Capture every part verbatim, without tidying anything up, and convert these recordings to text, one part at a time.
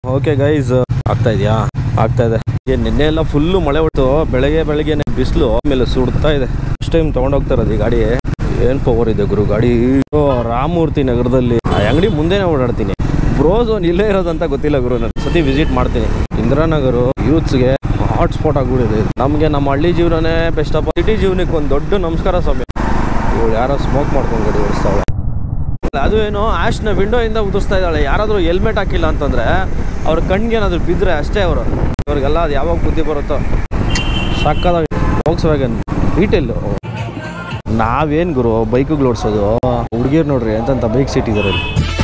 Okay guys, ಆಗ್ತಾ ಇದೆಯಾ? ಆಗ್ತಾ ಇದೆ. ನಿನ್ನೆ ಎಲ್ಲ ಫುಲ್ಲು ಮಳೆ ಹೊತ್ತು, ಬೆಳಗ್ಗೆ ಬೆಳಗ್ಗೆನೆ ಬಿಸಿಲು ಆಮೇಲೆ ಸುಡ್ತಾ ಇದೆ. ಫಸ್ಟ್ ಟೈಮ್ ತೊಗೊಂಡೋಗ್ತಾ ಇರೋದು ಈ ಗಾಡಿ. ಏನು ಪವರ್ ಇದೆ ಗುರು ಗಾಡಿ. ರಾಮಮೂರ್ತಿ ನಗರದಲ್ಲಿ ಆ ಅಂಗಡಿ ಮುಂದೆನೇ ಓಡಾಡ್ತೀನಿ. ಬ್ರೋಝೋನ್ ಇಲ್ಲೇ ಇರೋದಂತ ಗೊತ್ತಿಲ್ಲ ಗುರು. ನಾನು ಸತಿ ವಿಸಿಟ್ ಮಾಡ್ತೀನಿ. ಇಂದಿರಾನಗರ ಯೂತ್ಸ್ಗೆ ಹಾಟ್ ಸ್ಪಾಟ್ ಆಗಿಬಿಡಿದೆ. ನಮಗೆ ನಮ್ಮ ಹಳ್ಳಿ ಜೀವನನೇ ಬೆಸ್ಟ್ ಅಪ್ಪ. ಸಿಟಿ ಜೀವನಕ್ಕೆ ಒಂದು ದೊಡ್ಡ ನಮಸ್ಕಾರ ಸ್ವಾಮಿ. ಇವ್ರು ಯಾರೋ ಸ್ಮೋಕ್ ಮಾಡ್ಕೊಂಡು ಗಾಡಿ ಓಡಿಸ್ತಾವೆ. ಅದು ಏನೋ ಆಶ್ನ ವಿಂಡೋ ಇಂದ ಉದಿಸ್ತಾ ಇದ್ದಾಳೆ. ಯಾರಾದರೂ ಹೆಲ್ಮೆಟ್ ಹಾಕಿಲ್ಲ ಅಂತಂದರೆ ಅವ್ರ ಕಣ್ಗೆ ಏನಾದರೂ ಬಿದ್ದರೆ ಅಷ್ಟೇ ಅವರು. ಇವ್ರಿಗೆಲ್ಲ ಅದು ಯಾವಾಗ ಬುದ್ಧಿ ಬರುತ್ತೋ. ಸಕ್ಕದಾಗಿ ವೋಕ್ಸ್ವ್ಯಾಗನ್ ಡೀಟೇಲು. ನಾವೇನು ಗುರು ಬೈಕ್ಗಳು ಓಡಿಸೋದು. ಹುಡುಗಿರು ನೋಡ್ರಿ ಎಂತ ಬೈಕ್ ಸೀಟ್ ಇದ್ದಾರೆ.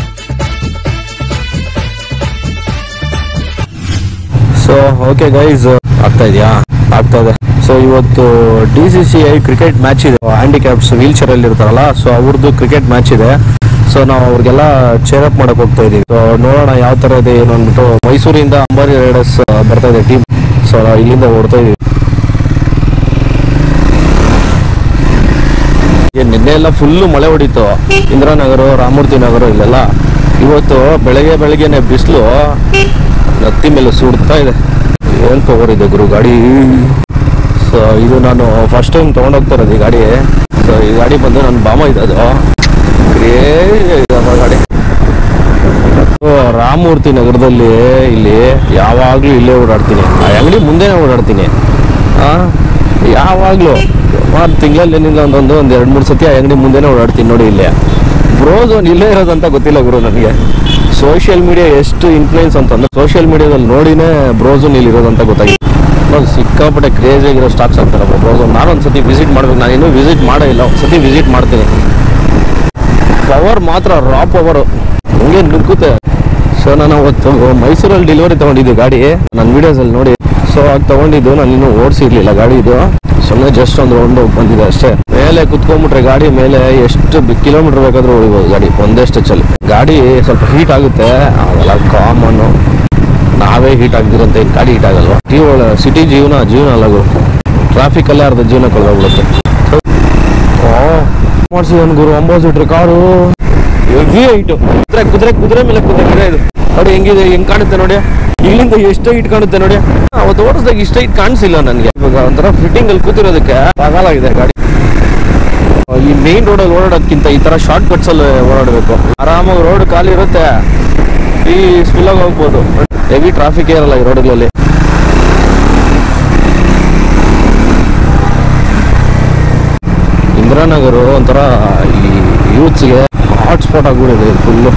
ಸೊ ಓಕೆ ಗೈಸ್, ಆಗ್ತಾ ಇದೆಯಾ? ಆಗ್ತಾ ಇದೆ. ಸೊ ಇವತ್ತು D C C I cricket match ಇದೆ. ಹ್ಯಾಂಡಿಕ್ಯಾಪ್ಸ್ ವೀಲ್ ಚೇರ್ ಅಲ್ಲಿ ಇರ್ತಾರಲ್ಲ, ಸೊ ಅವ್ರದ್ದು ಕ್ರಿಕೆಟ್ ಮ್ಯಾಚ್ ಇದೆ. ಸೊ ನಾವು ಅವ್ರಿಗೆಲ್ಲ ಚೇರ್ ಅಪ್ ಮಾಡಕ್ ಹೋಗ್ತಾ ಇದೀವಿ. ಸೊ ನೋಡೋಣ ಯಾವ ತರ ಇದೆ ಏನು ಅಂದ್ಬಿಟ್ಟು. ಮೈಸೂರಿಂದ ಅಂಬಾರಿ ರೈಡರ್ಸ್ ಬರ್ತಾ ಇದೆ ಟೀಮ್. ಸೊ ಇಲ್ಲಿಂದ ಓಡ್ತಾ ಇದೀವಿ. ನಿನ್ನೆ ಎಲ್ಲ ಫುಲ್ಲು ಮಳೆ ಹೊಡಿತು. ಇಂದಿರಾನಗರ, ರಾಮಮೂರ್ತಿ ನಗರ ಇಲ್ಲೆಲ್ಲ. ಇವತ್ತು ಬೆಳಗ್ಗೆ ಬೆಳಗ್ಗೆನೆ ಬಿಸಿಲು ಹತ್ತಿ ಮೇಲೆ ಸುಡ್ತಾ ಇದೆ. ಏನು ಪವರ್ ಇದೆ ಗುರು ಗಾಡಿ. ಸೊ ಇದು ನಾನು ಫಸ್ಟ್ ಟೈಮ್ ತೊಗೊಂಡೋಗ್ತಾ ಇರೋದು ಈ ಗಾಡಿ. ಸೊ ಈ ಗಾಡಿ ಬಂದು ನನ್ನ ಬಾಮ ಇದ್ದದು. ಗಾಡಿ ರಾಮಮೂರ್ತಿ ನಗರದಲ್ಲಿ ಇಲ್ಲಿ ಯಾವಾಗಲೂ ಇಲ್ಲೇ ಓಡಾಡ್ತೀನಿ. ಆ ಅಂಗಡಿ ಮುಂದೆನೇ ಓಡಾಡ್ತೀನಿ. ಹಾಂ, ಯಾವಾಗಲೂ ಸುಮಾರು ತಿಂಗಳಲ್ಲಿ ಏನಿಲ್ಲ ಒಂದೊಂದು ಒಂದು ಎರಡು ಮೂರು ಸತಿ ಆ ಅಂಗಡಿ ಮುಂದೆನೇ ಓಡಾಡ್ತೀನಿ ನೋಡಿ. ಇಲ್ಲೇ ಬ್ರೋಝೋನ್ ಇಲ್ಲೇ ಇರೋದಂತ ಗೊತ್ತಿಲ್ಲ ಗುರು ನನಗೆ. ಸೋಷಿಯಲ್ ಮೀಡಿಯಾ ಎಷ್ಟು ಇನ್ಫ್ಲೂಯೆನ್ಸ್ ಅಂತಂದ್ರೆ ಸೋಷಿಯಲ್ ಮೀಡಿಯಾದಲ್ಲಿ ನೋಡಿನೇ ಬ್ರೋಝೋನ್ ಇಲ್ಲಿ ಇರೋದಂತ ಗೊತ್ತಾಗಿದೆ. ಸಿಕ್ಕಾಪಟ್ಟೆ ಕ್ರೇಜ್ ಆಗಿರೋ ಸ್ಟಾಕ್ಸ್ ಆಗ್ತಾರಪ್ಪ ಬ್ರೋಝೋನ್. ನಾನು ಒಂದು ಸತಿ ವಿಸಿಟ್ ಮಾಡ್ಬೇಕು. ನಾನು ಇನ್ನೂ ವಿಸಿಟ್ ಮಾಡೇ ಇಲ್ಲ. ಒಂದು ಸತಿ ವಿಸಿಟ್ ಮಾಡ್ತೀನಿ. ಪವರ್ ಮಾತ್ರ ರಾ ಪವರು ಹಂಗೆ ನುಗ್ಗುತ್ತೆ. ಸೊ ನಾನು ಅವತ್ತು ಮೈಸೂರಲ್ಲಿ ಡೆಲಿವರಿ ತೊಗೊಂಡಿದ್ದೆ ಗಾಡಿ, ನನ್ನ ವೀಡಿಯೋಸಲ್ಲಿ ನೋಡಿ. ಸೊ ಅದು ತೊಗೊಂಡಿದ್ದು ನಾನು ಇನ್ನೂ ಓಡಿಸಿರ್ಲಿಲ್ಲ ಗಾಡಿ. ಇದು ಸುಮ್ಮನೆ ಜಸ್ಟ್ ಒಂದು ರೌಂಡ್ ಹೋಗಿ ಬಂದಿದೆ ಅಷ್ಟೇ. ಮೇಲೆ ಕುತ್ಕೊಂಡ್ಬಿಟ್ರೆ ಗಾಡಿ ಮೇಲೆ ಎಷ್ಟು ಕಿಲೋಮೀಟರ್ ಬೇಕಾದ್ರೂ ಹೊಡಿಬೋದು ಗಾಡಿ ಒಂದೇ ಸ್ಟೆಚಲ್ಲಿ. ಗಾಡಿ ಸ್ವಲ್ಪ ಹೀಟ್ ಆಗುತ್ತೆ, ಅದೆಲ್ಲ ಕಾಮನ್ನು. ನಾವೇ ಹೀಟ್ ಆಗ್ದಿರಂತ ಈ ಗಾಡಿ ಹೀಟ್ ಆಗಲ್ವಾ? ಟಿ ಒಳ ಸಿಟಿ ಜೀವನ ಜೀವನ ಅಲ್ಲಗು. ಟ್ರಾಫಿಕಲ್ಲೇ ಅರ್ಧ ಜೀವನ ಕಳೆದೋಗ್ಬಿಡುತ್ತೆ. ಮಾಡಿಸಿದನು ಗುರು ಅಂಬಾಸಿಡರ್ ಕಾರು. Heavy height. ಕುದುರೆ ಕುದುರೆ ಕುದುರೆ ಮೇಲೆ ಕುದುರೆ ಇದು ನೋಡಿ ಹೆಂಗಿದೆ, ಹೆಂಗ್ ಕಾಣುತ್ತೆ ನೋಡಿ. ಇಲ್ಲಿಂದ ಎಷ್ಟು ಹೈಟ್ ಕಾಣುತ್ತೆ ನೋಡಿ. ಅವತ್ತು ಓಡಿಸಿದಾಗ ಇಷ್ಟ ಹೈಟ್ ಕಾಣಿಸಿಲ್ಲ ನನಗೆ. ಇವಾಗ ಒಂಥರ ಫಿಟ್ಟಿಂಗ್ ಅಲ್ಲಿ ಕೂತಿರೋದಕ್ಕೆ ಆಗಲಾಗಿದೆ ಗಾಡಿ. ಈ ಮೇನ್ ರೋಡಲ್ಲಿ ಓಡಾಡೋದಕ್ಕಿಂತ ಈ ತರ ಶಾರ್ಟ್ ಕಟ್ಸ್ ಅಲ್ಲಿ ಓಡಾಡಬೇಕು. ಆರಾಮಾಗಿ ರೋಡ್ ಖಾಲಿ ಇರುತ್ತೆ, ಈ ಸ್ಪಿಲ್ಲಾಗಿ ಹೋಗ್ಬೋದು. ಹೆವಿ ಟ್ರಾಫಿಕ್ ಇರಲ್ಲ ಈ ರೋಡ್ಗಳಲ್ಲಿ. ಇಂದಿರಾನಗರ ಒಂಥರ ಈ ಯೂತ್ಸ್ಗೆ ಹಾಟ್ ಸ್ಪಾಟ್ ಆಗಿಬಿಡಿದೆ ಫುಲ್ಲು.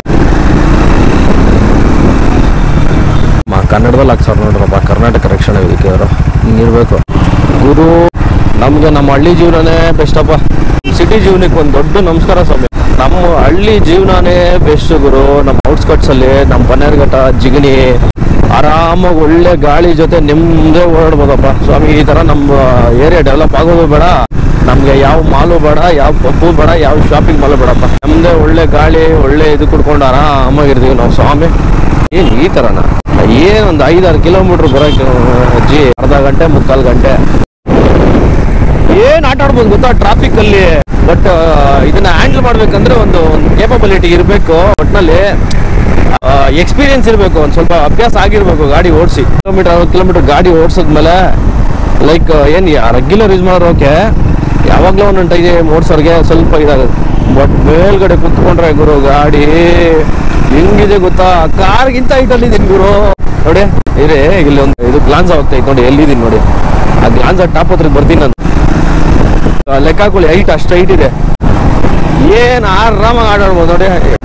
ಕನ್ನಡದಲ್ಲಿ ಹಾಕ್ಸಾರ ನೋಡ್ರಪ್ಪ, ಕರ್ನಾಟಕ ರಕ್ಷಣಾ ವೇದಿಕೆ ಅವರು. ಹಿಂಗಿರ್ಬೇಕು ಗುರು. ನಮ್ಗೆ ನಮ್ಮ ಹಳ್ಳಿ ಜೀವನನೇ ಬೆಸ್ಟ್ ಅಪ್ಪ. ಸಿಟಿ ಜೀವನಕ್ಕೆ ಒಂದು ದೊಡ್ಡ ನಮಸ್ಕಾರ ಸ್ವಾಮಿ. ನಮ್ಮ ಹಳ್ಳಿ ಜೀವನನೇ ಬೆಸ್ಟ್ ಗುರು. ನಮ್ಮ ಔಟ್ಸ್ಕಟ್ಸ್ ಅಲ್ಲಿ ನಮ್ಮ ಬನ್ನೇರ್ಘಟ್ಟ, ಜಿಗಣಿ, ಆರಾಮಾಗಿ ಒಳ್ಳೆ ಗಾಳಿ ಜೊತೆ ನಿಮ್ದೇ ಓಡಾಡ್ಬೋದಪ್ಪ ಸ್ವಾಮಿ. ಈ ತರ ನಮ್ಮ ಏರಿಯಾ ಡೆವಲಪ್ ಆಗೋದು ಬೇಡ, ನಮ್ಗೆ ಯಾವ ಮಾಲು ಬೇಡ, ಯಾವ ಪಪ್ಪು ಬೇಡ, ಯಾವ ಶಾಪಿಂಗ್ ಮಾಲು ಬೇಡಪ್ಪ. ನಮ್ದೇ ಒಳ್ಳೆ ಗಾಳಿ, ಒಳ್ಳೆ ಇದು ಕುಡ್ಕೊಂಡು ಆರಾಮಾಗಿರ್ತೀವಿ ನಾವು ಸ್ವಾಮಿ. ಏನ್ ಈ ತರನ ಏನೊಂದು ಐದಾರು ಕಿಲೋಮೀಟರ್ ಬರೋಕೆ ಅಜ್ಜಿ ಅರ್ಧ ಗಂಟೆ ಮುಕ್ಕಾಲು ಗಂಟೆ ಏನ್ ಆಟ ಆಡ್ಬೋದು ಗೊತ್ತಾ ಟ್ರಾಫಿಕ್ ಅಲ್ಲಿ. ಬಟ್ ಇದನ್ನ ಹ್ಯಾಂಡಲ್ ಮಾಡ್ಬೇಕಂದ್ರೆ ಒಂದು ಒಂದು ಕೇಪಬಿಲಿಟಿ ಇರಬೇಕು. ಒಟ್ನಲ್ಲಿ ಎಕ್ಸ್ಪೀರಿಯನ್ಸ್ ಇರಬೇಕು, ಒಂದು ಸ್ವಲ್ಪ ಅಭ್ಯಾಸ ಆಗಿರ್ಬೇಕು ಗಾಡಿ ಓಡಿಸಿ. ಕಿಲೋಮೀಟರ್ ಅರವತ್ತು ಕಿಲೋಮೀಟರ್ ಗಾಡಿ ಓಡಿಸಿದ್ಮೇಲೆ ಲೈಕ್ ಏನ್ ರೆಗ್ಯುಲರ್ ಯೂಸ್ ಮಾಡೋರು ಓಕೆ, ಯಾವಾಗಲೂ ಒಂದೊಂದು ಟೈಮ್ ಓಡಿಸೋರಿಗೆ ಸ್ವಲ್ಪ ಇದಾಗುತ್ತೆ. ಬಟ್ ಮೇಲ್ಗಡೆ ಕುತ್ಕೊಂಡ್ರೆ ಗುರು ಗಾಡಿ ಹೆಂಗಿದೆ ಗೊತ್ತಾ, ಕಾರ್ಗಿಂತ ಹೈಟಲ್ಲಿ ಇದೀನಿ ಗುರು ನೋಡಿ. ಇರೇ ಇಲ್ಲಿ ಒಂದು ಇದು ಗ್ಲಾನ್ಸ್ ಆಗ್ತೈತೆ ನೋಡಿ, ಎಲ್ಲಿದ್ದೀನಿ ನೋಡಿ. ಆ ಗ್ಲಾನ್ಸ್ ಟಾಪ್ ಹತ್ರಕ್ಕೆ ಬರ್ತೀನಿ ನಾನು. ಲೆಕ್ಕ ಹಾಕೊಳ್ಳಿ, ಹೈಟ್ ಅಷ್ಟು ಹೈಟ್ ಇದೆ. ಏನ್ ಆರಾಮಾಗಿ ಆಡಾಡ್ಬೋದು ನೋಡಿ.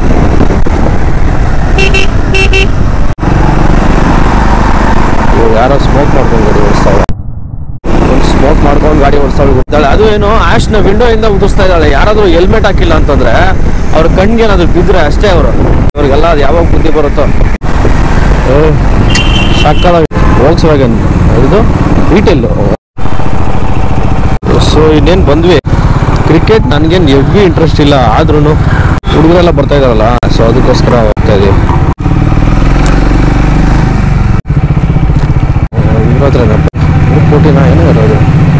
ಯಾರೋ ಸ್ಮೋಕ್ ಮಾಡ್ಕೊಂಡು ಗಾಡಿ ಓಡಿಸ್ತಾಳೆ. ಸ್ಮೋಕ್ ಮಾಡ್ಕೊಂಡು ಗಾಡಿ ಓಡಿಸ್ತಾಳೆ ಗೊತ್ತಾಳೆ. ಅದು ಏನೋ ಆಶ್ನ ವಿಂಡೋ ಇಂದ ಉದಿಸ್ತಾ ಇದ್ದಾಳೆ. ಯಾರಾದ್ರೂ ಹೆಲ್ಮೆಟ್ ಹಾಕಿಲ್ಲ ಅಂತಂದ್ರೆ ಅವ್ರ ಕಣ್ಗೆ ಏನಾದ್ರು ಬಿದ್ರೆ ಅಷ್ಟೇ ಅವರು. ಅವ್ರಿಗೆಲ್ಲ ಅದು ಯಾವಾಗ ಬುದ್ಧಿ ಬರುತ್ತೋ. ಸಕ್ಕದಾಗಿ ವೋಕ್ಸ್ವ್ಯಾಗನ್ ಇದು ಡೀಟೇಲು. ಸೊ ಇನ್ನೇನು ಬಂದ್ವಿ. ಕ್ರಿಕೆಟ್ ನನಗೇನು ಹೆವಿ ಇಂಟ್ರೆಸ್ಟ್ ಇಲ್ಲ, ಆದ್ರೂ ಹುಡುಗರೆಲ್ಲ ಬರ್ತಾ ಇದಾರಲ್ಲ, ಸೊ ಅದಕ್ಕೋಸ್ಕರ ಹೋಗ್ತಾ ಇದೀವಿ. ಇರೋದ್ರೇನಪ್ಪ ಕೋಟಿನ ಏನೋ ಇರೋದು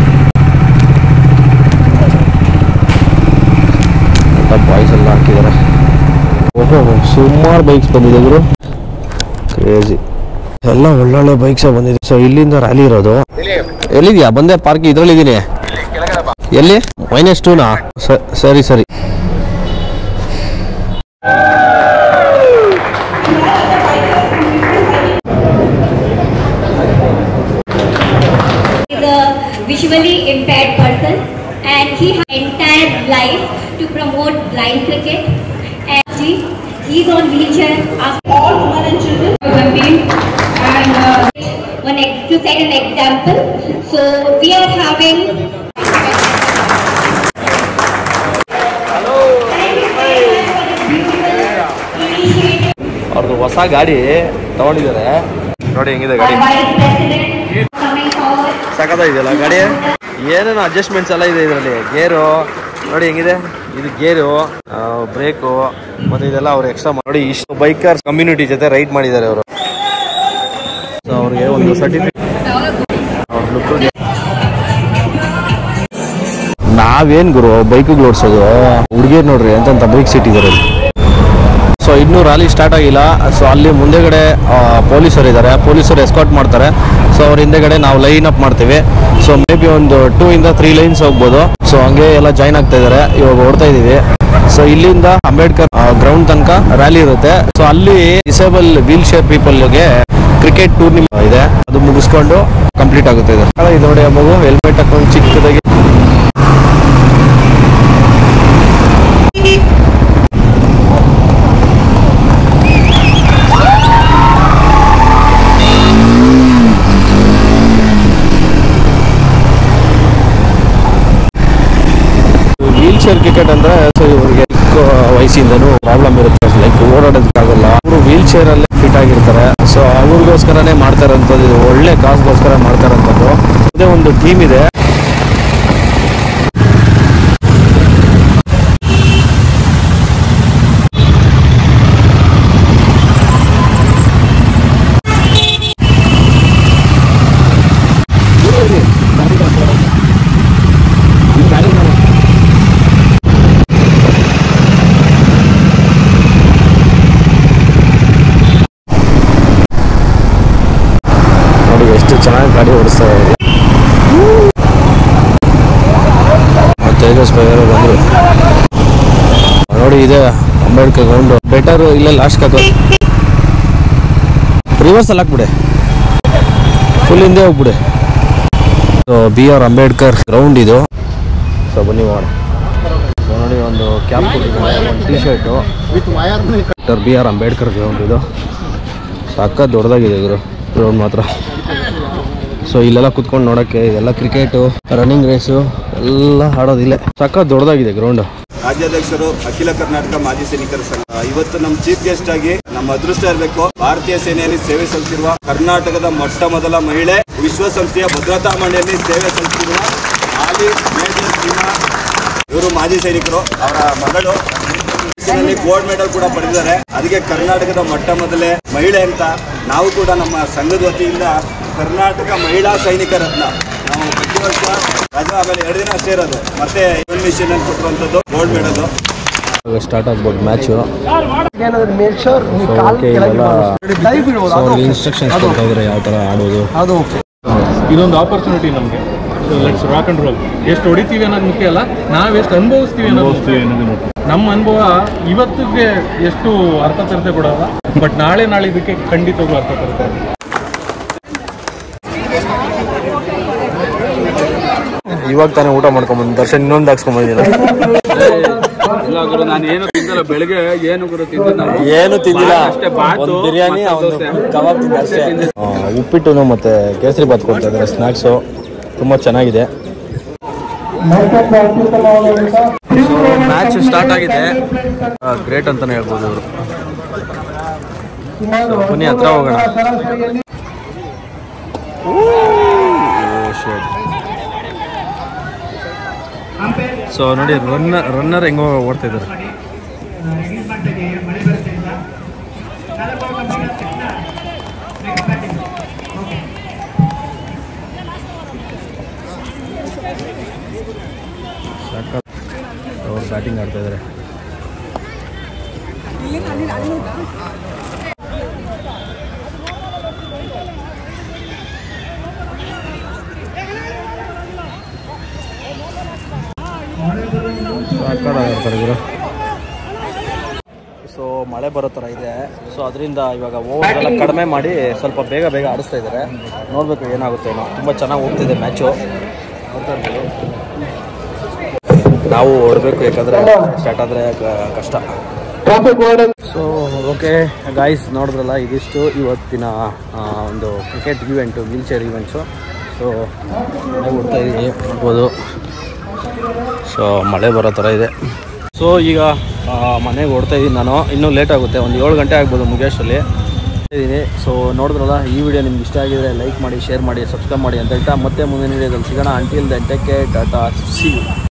ಬಾಯ್ಸ್ ಎಲ್ಲ ಹಾಕಿದ್ದಾರೆ. ಓಹೋ, ಸುಮಾರು ಬೈಕ್ಸ್ ಬಂದಿದೆ ಗುರು, ಕ್ರೇಜಿ. ಎಲ್ಲ ಒಳ್ಳೊಳ್ಳೆ ಬೈಕ್ಸ್ ಬಂದಿದೆ. ಸೊ ಇಲ್ಲಿಂದ ರ್ಯಾಲಿ ಇರೋದು. ಎಲ್ಲಿದ್ಯಾ? ಬಂದೆ ಪಾರ್ಕ್ ಇದ್ರಲ್ಲಿ ಇದೀನಿ. ಎಲ್ಲಿ? ಮೈನಸ್ ಟೂನಾ? ಸರಿ ಸರಿ. Visually impaired person, and he has entire life to promote blind cricket, and he is on wheelchair after all women and children campaign. And uh, one ex- to set an example, so we are having ಅವ್ರದ್ದು ಹೊಸ ಗಾಡಿ ತಗೊಂಡಿದ್ದಾರೆ ನೋಡಿ, ಹೆಂಗಿದೆ ಗಾಡಿ. ಸಖತ್ತಾಗಿದೆಯಲ್ಲ ಗಾಡಿ. ಏನೇನು adjustments ಎಲ್ಲ ಇದೆ ಇದರಲ್ಲಿ. ಗೇರು ನೋಡಿ ಹೆಂಗಿದೆ, ಇದು ಗೇರು, ಬ್ರೇಕು ಮತ್ತೆ ಇದೆಲ್ಲ ಅವ್ರು ಎಕ್ಸ್ಟ್ರಾ ನೋಡಿ. ಇಷ್ಟು ಬೈಕರ್ಸ್ ಕಮ್ಯುನಿಟಿ ಜೊತೆ ರೈಡ್ ಮಾಡಿದ್ದಾರೆ ಅವರು. ಸೊ ಅವ್ರಿಗೆ ಒಂದು ಸರ್ಟಿಫಿಕೇಟ್. ನಾವೇನ್ ಗುರು ಬೈಕ್ಗಳು ಓಡಿಸೋದು, ಹುಡುಗಿಯರು ನೋಡ್ರಿ ಅಂತಂತ ಬೈಕ್ ಸೀಟ್ ಇದ್ದಾರೆ. ಸೊ ಇನ್ನೂ ರ್ಯಾಲಿ ಸ್ಟಾರ್ಟ್ ಆಗಿಲ್ಲ. ಸೊ ಅಲ್ಲಿ ಮುಂದೆಗಡೆ ಪೊಲೀಸರು ಇದ್ದಾರೆ, ಪೊಲೀಸರು ಎಸ್ಕಾರ್ಟ್ ಮಾಡ್ತಾರೆ. ಸೊ ಅವ್ರ ಹಿಂದೆಗಡೆ ನಾವು ಲೈನ್ ಅಪ್ ಮಾಡ್ತೀವಿ. ಸೊ ಮೇ ಬಿ ಒಂದು ಟೂ ಇಂದ ತ್ರೀ ಲೈನ್ಸ್ ಹೋಗ್ಬೋದು. ಸೊ ಹಂಗೆ ಎಲ್ಲ ಜಾಯ್ನ್ ಆಗ್ತಾ ಇದ್ದಾರೆ. ಇವಾಗ ಓಡ್ತಾ ಇದೀವಿ. ಸೊ ಇಲ್ಲಿಂದ ಅಂಬೇಡ್ಕರ್ ಗ್ರೌಂಡ್ ತನಕ ರ್ಯಾಲಿ ಇರುತ್ತೆ. ಸೊ ಅಲ್ಲಿ ಡಿಸೇಬಲ್ ವೀಲ್ ಚೇರ್ ಪೀಪಲ್ಗೆ ಕ್ರಿಕೆಟ್ ಟೂರ್ನಿಮೆಂಟ್ ಇದೆ, ಅದು ಮುಗಿಸ್ಕೊಂಡು ಕಂಪ್ಲೀಟ್ ಆಗುತ್ತೆ. ಇದು ಇದು ನೋಡಿ, ಮಗು ಹೆಲ್ಮೆಟ್ ಹಾಕೊಂಡು ಚಿಕ್ಕದಾಗಿ. ವೀಲ್ ಚೇರ್ ಕ್ರಿಕೆಟ್ ಅಂದ್ರೆ ಸೊ ಇವ್ರಿಗೆ ವಯಸ್ಸಿಂದನೂ ಪ್ರಾಬ್ಲಮ್ ಇರುತ್ತೆ, ಲೈಕ್ ಓಡಾಡೋದಕ್ಕಾಗಲ್ಲ. ಅವರು ವೀಲ್ ಚೇರ್ ಅಲ್ಲೇ ಫಿಟ್ ಆಗಿರ್ತಾರೆ. ಸೊ ಅವ್ರಿಗೋಸ್ಕರನೇ ಮಾಡ್ತಾರಂಥದ್ದು, ಇದು ಒಳ್ಳೆ ಕಾಸ್ಗೋಸ್ಕರ ಮಾಡ್ತಾರಂಥದ್ದು. ಅದೇ ಒಂದು ಟೀಮ್ ಇದೆ. ಎಷ್ಟು ಚೆನ್ನಾಗಿ ಗಾಡಿ ಓಡಿಸ್ತಾ ಇದ್ದಾರೆ. ತೇಜಸ್ ಭೈಯರು ಬಂದರು ನೋಡಿ. ಇದೆ ಅಂಬೇಡ್ಕರ್ ಗ್ರೌಂಡ್. ಬೆಟರ್ ಇಲ್ಲೇ ಲಾಸ್ಟ್ ಹಾಕೋ, ರಿವರ್ಸ್ ಅಲ್ಲಿ ಹಾಕ್ಬಿಡೆ, ಫುಲ್ ಹಿಂದೆ ಹೋಗ್ಬಿಡೆ. So B R Ambedkar ground ಇದು. ಸೊ ಬನ್ನಿ ಮಾಡಿ ನೋಡಿ, ಒಂದು ಕ್ಯಾಪ್ ಕೊಟ್ಟಿದ್ದಾರೆ, ಒಂದು T shirt. Doctor B R Ambedkar ground ಇದು. ಸಕ್ಕ ದೊಡ್ಡದಾಗಿದೆ ಇವರು ಗ್ರೌಂಡ್ ಮಾತ್ರ. ಸೊ ಇಲ್ಲೆಲ್ಲ ಕುತ್ಕೊಂಡು ನೋಡೋಕ್ಕೆ ಎಲ್ಲ ಕ್ರಿಕೆಟು, ರನ್ನಿಂಗ್ ರೇಸು ಎಲ್ಲ ಆಡೋದಿಲ್ಲ. ಸಕ್ಕ ದೊಡ್ಡದಾಗಿದೆ ಗ್ರೌಂಡ್. ರಾಜ್ಯಾಧ್ಯಕ್ಷರು ಅಖಿಲ ಕರ್ನಾಟಕ ಮಾಜಿ ಸೈನಿಕರ ಸಂಘ. ಇವತ್ತು ನಮ್ಮ ಚೀಫ್ ಗೆಸ್ಟ್ ಆಗಿ ನಮ್ಮ ಅದೃಷ್ಟ ಇರಬೇಕು. ಭಾರತೀಯ ಸೇನೆಯಲ್ಲಿ ಸೇವೆ ಸಲ್ಲಿಸಿರುವ ಕರ್ನಾಟಕದ ಮೊಟ್ಟ ಮೊದಲ ಮಹಿಳೆ, ವಿಶ್ವಸಂಸ್ಥೆಯ ಭದ್ರತಾ ಮಂಡಳಿಯಲ್ಲಿ ಸೇವೆ ಸಲ್ಲಿಸಿರುವ ಹಾಲಿ ಮೇಜರ್ ಸೀಮಾ, ಇವರು ಮಾಜಿ ಸೈನಿಕರು. ಅವರ ಮಗಳು ಗೋಲ್ಡ್ ಮೆಡಲ್ ಕೂಡ ಪಡೆದಿದ್ದಾರೆ. ಅದಕ್ಕೆ ಕರ್ನಾಟಕದ ಮೊಟ್ಟ ಮೊದಲೇ ಮಹಿಳೆ ಅಂತ ನಾವು ಕೂಡ ನಮ್ಮ ಸಂಘದ ವತಿಯಿಂದ ಕರ್ನಾಟಕ ಮಹಿಳಾ ಸೈನಿಕ ರತ್ನ ನಾವು ಪ್ರತಿ ವರ್ಷ ರಜಾ ಆಮೇಲೆ ಎರಡು ದಿನ ಅಷ್ಟೇ ಇರೋದು. ಮತ್ತೆ ಇವನ್ ಮಿಷನ್ ಅಲ್ಲಿ ಕೊಟ್ಟಿರುವಂಥದ್ದು ಗೋಲ್ಡ್ ಮೆಡಲ್. ಸ್ಟಾರ್ಟ್ ಆಗ್ಬೋದು ಮ್ಯಾಚು. ಇನ್ಸ್ಟ್ರಕ್ಷನ್ಸ್ ಕೊಡ್ತಾ ಇದ್ದಾರೆ ಯಾವ ಥರ ಆಡೋದು. ಇದೊಂದು ಆಪರ್ಚುನಿಟಿ ನಮಗೆ. Let's rock and roll. ಎಷ್ಟು ಹೊಡಿತೀವಿ ಅನ್ನೋದು ಮುಖ್ಯ ಅಲ್ಲ, ನಾವು ಎಷ್ಟು ಅನುಭವಿಸ್ತೀವಿ ಅನ್ನೋದು. ನಮ್ಮ ಅನುಭವ ಇವತ್ತಿಗೆ ಎಷ್ಟು ಅರ್ಥ ತರತೆ ಕೊಡೋಲ್ಲ, ಬಟ್ ನಾಳೆ ನಾಳೆ ಇದಕ್ಕೆ ಖಂಡಿತವಾಗ್ಲೂ ಅರ್ಥ ತರುತ್ತೆ. ಇವಾಗ ತಾನೇ ಊಟ ಮಾಡ್ಕೊಂಬಂದು ದರ್ಶನ್ ಇನ್ನೊಂದು ಹಾಕ್ಸ್ಕೊಂಬಂದಿಲ್ಲ. ನಾನು ಏನು ತಿಂದಿಲ್ಲ ಬೆಳಗ್ಗೆ, ಏನು ಏನು ತಿಂದಿಲ್ಲ, ಬಿರಿಯಾನಿ ಕಬಾಬ್ ತಿಂದ ಅಷ್ಟೇ. ಉಪ್ಪಿಟ್ಟು ಮತ್ತೆ ಕೇಸರಿ ಬಾತ್ ಕೊಡ್ತಾ ಇದ್ದಾರೆ ಸ್ನ್ಯಾಕ್ಸು, ತುಂಬ ಚೆನ್ನಾಗಿದೆ. ಮ್ಯಾಚ್ ಸ್ಟಾರ್ಟ್ ಆಗಿದೆ. ಗ್ರೇಟ್ ಅಂತಾನೆ ಹೇಳ್ಬೋದು ಇವರು. ಬನ್ನಿ ಹತ್ರ ಹೋಗೋಣ. ಸೊ ನೋಡಿ ರನ್ನರ್ ರನ್ನರ್ ಹೆಂಗೋ ಓಡ್ತಾ ಇದ್ದಾರೆ. ಅವ್ರು ಬ್ಯಾಟಿಂಗ್ ಆಡ್ತಾ ಇದ್ದಾರೆ. ಸೊ ಮಳೆ ಬರೋ ಥರ ಇದೆ. ಸೊ ಅದರಿಂದ ಇವಾಗ ಓವರ್ಗೆಲ್ಲ ಕಡಿಮೆ ಮಾಡಿ ಸ್ವಲ್ಪ ಬೇಗ ಬೇಗ ಆಡಿಸ್ತಾ ಇದ್ದಾರೆ. ನೋಡಬೇಕು ಏನಾಗುತ್ತೆ ಏನೋ. ತುಂಬ ಚೆನ್ನಾಗಿ ಹೋಗ್ತಿದೆ ಮ್ಯಾಚು. ನಾವು ಓಡಬೇಕು, ಯಾಕಂದರೆ ಸ್ಟಾರ್ಟ್ ಆದರೆ ಕಷ್ಟ. ಸೊ ಓಕೆ ಗಾಯ್ಸ್, ನೋಡಿದ್ರಲ್ಲ ಇದಿಷ್ಟು ಇವತ್ತಿನ ಒಂದು cricket event, wheelchair events. So ಮಳೆ ಓಡ್ತಾ ಇದ್ದೀನಿ ನೋಡ್ಬೋದು. ಸೊ ಮಳೆ ಬರೋ ಥರ ಇದೆ. ಸೊ ಈಗ ಮನೆಗೆ ಓಡ್ತಾ ಇದ್ದೀನಿ ನಾನು. ಇನ್ನೂ ಲೇಟ್ ಆಗುತ್ತೆ, ಒಂದು ಏಳು ಗಂಟೆ ಆಗ್ಬೋದು ಮುಗಿಯೋಷ್ಟರಲ್ಲಿ ಇದ್ದೀನಿ. ಸೊ ನೋಡಿದ್ರಲ್ಲ, ಈ ವಿಡಿಯೋ ನಿಮ್ಗೆ ಇಷ್ಟ ಆಗಿದ್ರೆ ಲೈಕ್ ಮಾಡಿ, ಶೇರ್ ಮಾಡಿ, ಸಬ್ಸ್ಕ್ರೈಬ್ ಮಾಡಿ ಅಂತ ಹೇಳ್ತಾ ಮತ್ತೆ ಮುಂದಿನ ವಿಡಿಯೋದಲ್ಲಿ ಸಿಗೋಣ. Until then take care, tata, see you.